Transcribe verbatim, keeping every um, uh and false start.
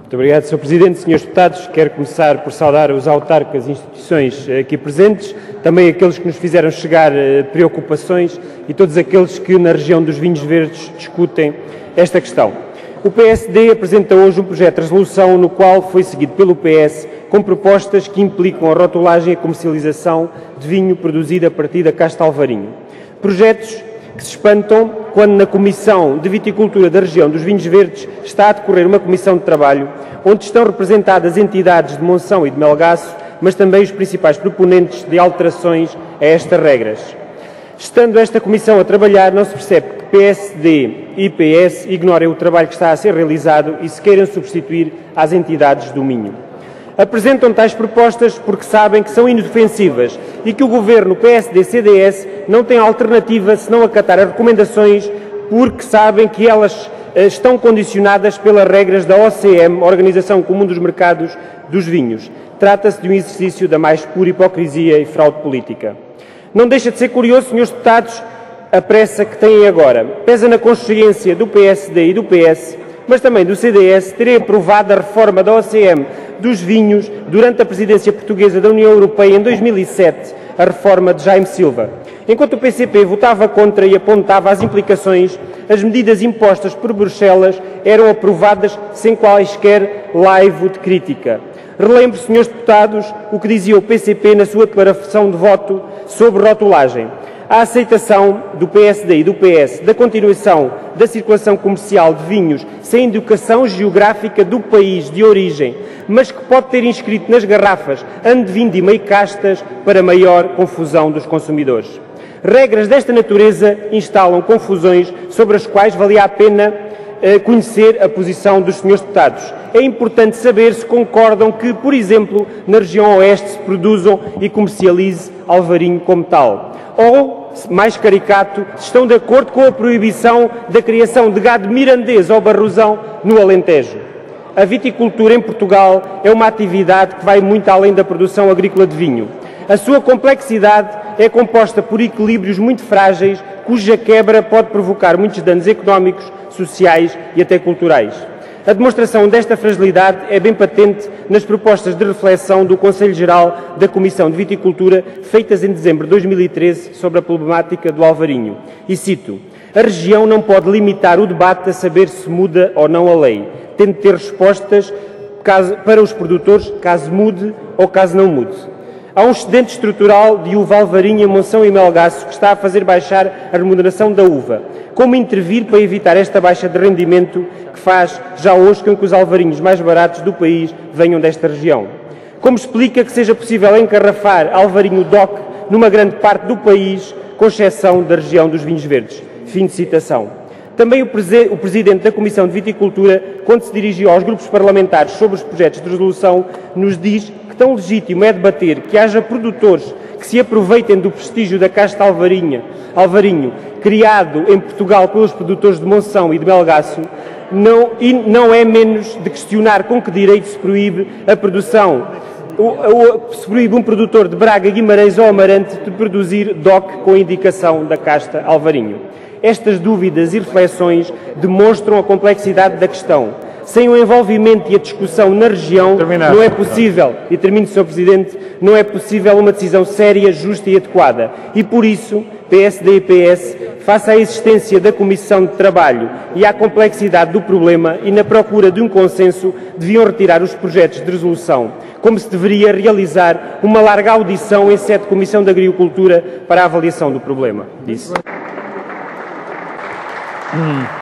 Muito obrigado, senhor Presidente. Senhores Deputados, quero começar por saudar os autarcas e instituições aqui presentes, também aqueles que nos fizeram chegar preocupações e todos aqueles que na região dos vinhos verdes discutem esta questão. O P S D apresenta hoje um projeto de resolução no qual foi seguido pelo P S com propostas que implicam a rotulagem e a comercialização de vinho produzido a partir da casta Alvarinho. Projetos que se espantam quando na Comissão de Viticultura da região dos Vinhos Verdes está a decorrer uma comissão de trabalho onde estão representadas entidades de Monção e de Melgaço, mas também os principais proponentes de alterações a estas regras. Estando esta comissão a trabalhar, não se percebe que P S D e P S ignorem o trabalho que está a ser realizado e se queiram substituir às entidades do Minho. Apresentam tais propostas porque sabem que são inofensivas e que o Governo P S D C D S não tem alternativa senão acatar as recomendações porque sabem que elas estão condicionadas pelas regras da O C M, Organização Comum dos Mercados dos Vinhos. Trata-se de um exercício da mais pura hipocrisia e fraude política. Não deixa de ser curioso, senhores deputados, a pressa que têm agora. Pesa na consciência do P S D e do P S, mas também do C D S, terem aprovado a reforma da O C M dos vinhos durante a presidência portuguesa da União Europeia em dois mil e sete, a reforma de Jaime Silva. Enquanto o P C P votava contra e apontava as implicações, as medidas impostas por Bruxelas eram aprovadas sem quaisquer laivo de crítica. Relembro, senhores deputados, o que dizia o P C P na sua declaração de voto sobre rotulagem. A aceitação do P S D e do P S da continuação da circulação comercial de vinhos sem indicação geográfica do país de origem, mas que pode ter inscrito nas garrafas ano de vindima e castas para maior confusão dos consumidores. Regras desta natureza instalam confusões sobre as quais valia a pena eh, conhecer a posição dos senhores deputados. É importante saber se concordam que, por exemplo, na região oeste se produzam e comercialize alvarinho como tal. Ou, mais caricato, se estão de acordo com a proibição da criação de gado mirandês ou barrosão no Alentejo. A viticultura em Portugal é uma atividade que vai muito além da produção agrícola de vinho. A sua complexidade é composta por equilíbrios muito frágeis, cuja quebra pode provocar muitos danos económicos, sociais e até culturais. A demonstração desta fragilidade é bem patente nas propostas de reflexão do Conselho Geral da Comissão de Viticultura, feitas em dezembro de dois mil e treze, sobre a problemática do alvarinho. E cito: a região não pode limitar o debate a saber se muda ou não a lei, tendo de ter respostas caso, para os produtores, caso mude ou caso não mude. Há um excedente estrutural de uva alvarinho em Monção e Melgaço que está a fazer baixar a remuneração da uva. Como intervir para evitar esta baixa de rendimento que faz já hoje com que os alvarinhos mais baratos do país venham desta região? Como explica que seja possível encarrafar alvarinho D O C numa grande parte do país, com exceção da região dos vinhos verdes? Fim de citação. Também o, prese o Presidente da Comissão de Viticultura, quando se dirigiu aos grupos parlamentares sobre os projetos de resolução, nos diz que tão legítimo é debater que haja produtores que se aproveitem do prestígio da casta alvarinha, alvarinho, criado em Portugal pelos produtores de Monção e de Melgaço, não, e não é menos de questionar com que direito se proíbe a produção, o, o, se proíbe um produtor de Braga, Guimarães ou Amarante de produzir D O C com a indicação da casta alvarinho. Estas dúvidas e reflexões demonstram a complexidade da questão. Sem o envolvimento e a discussão na região, não é possível, e termino, senhor Presidente, não é possível uma decisão séria, justa e adequada. E por isso, P S D e P S, face à existência da Comissão de Trabalho e à complexidade do problema e na procura de um consenso, deviam retirar os projetos de resolução, como se deveria realizar uma larga audição em sede de Comissão de Agricultura para a avaliação do problema. Disse. Hum.